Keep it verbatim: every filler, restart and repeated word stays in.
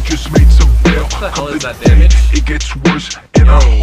just made some bail. What the hell is that damage? It gets worse and I